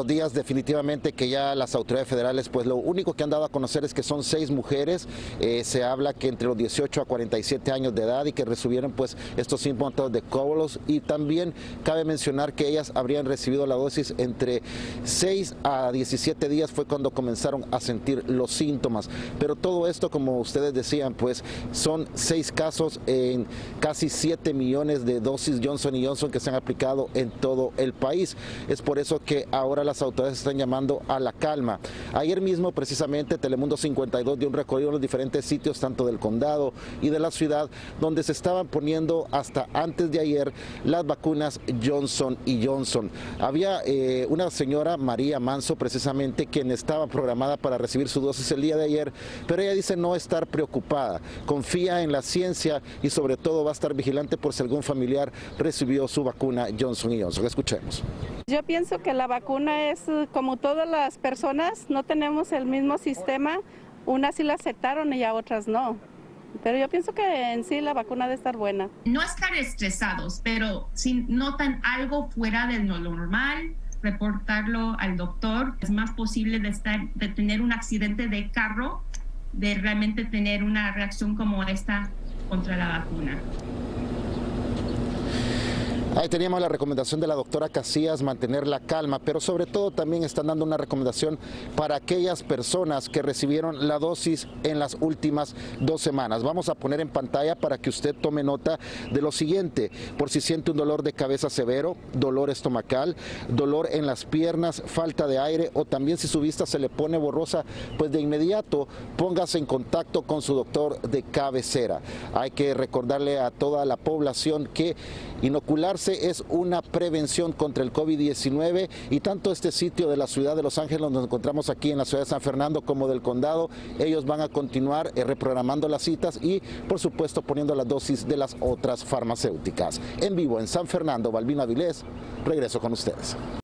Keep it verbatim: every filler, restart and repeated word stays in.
buenos días. Definitivamente que ya las autoridades federales, pues lo único que han dado a conocer es que son seis mujeres. Eh, se habla que entre los dieciocho a cuarenta y siete años de edad y que recibieron pues estos síntomas de cóbulos, y también cabe mencionar que ellas habrían recibido la dosis entre seis a diecisiete días, fue cuando comenzaron a sentir los síntomas. Pero todo esto, como ustedes decían, pues son seis casos en casi siete millones de dosis Johnson y Johnson que se han aplicado en todo el país. Es por eso que ahora las autoridades están llamando a la calma. Ayer mismo precisamente Telemundo cincuenta y dos dio un recorrido en los diferentes sitios tanto del condado y de la ciudad donde se estaban poniendo hasta antes de ayer las vacunas Johnson y Johnson. Había eh, una señora, María Manso, precisamente quien estaba programada para recibir su dosis el día de ayer, pero ella dice no estar preocupada, confía en la ciencia y sobre todo va a estar vigilante por si algún familiar recibió su vacuna Johnson y Johnson. Escuchemos. Yo pienso que la vacuna es como todas las personas, no tenemos el mismo sistema, unas sí la aceptaron y a otras no. Pero yo pienso que en sí la vacuna debe estar buena. No estar estresados, pero si notan algo fuera de lo normal, reportarlo al doctor. Es más posible de, estar, de tener un accidente de carro, de realmente tener una reacción como esta contra la vacuna. Ahí teníamos la recomendación de la doctora Casillas, mantener la calma, pero sobre todo también están dando una recomendación para aquellas personas que recibieron la dosis en las últimas dos semanas. Vamos a poner en pantalla para que usted tome nota de lo siguiente: por si siente un dolor de cabeza severo, dolor estomacal, dolor en las piernas, falta de aire, o también si su vista se le pone borrosa, pues de inmediato póngase en contacto con su doctor de cabecera. Hay que recordarle a toda la población que inocularse es una prevención contra el COVID diecinueve, y tanto este sitio de la ciudad de Los Ángeles, donde nos encontramos aquí en la ciudad de San Fernando, como del condado, ellos van a continuar eh, reprogramando las citas y por supuesto poniendo las dosis de las otras farmacéuticas. En vivo en San Fernando, Balbino Avilés, regreso con ustedes.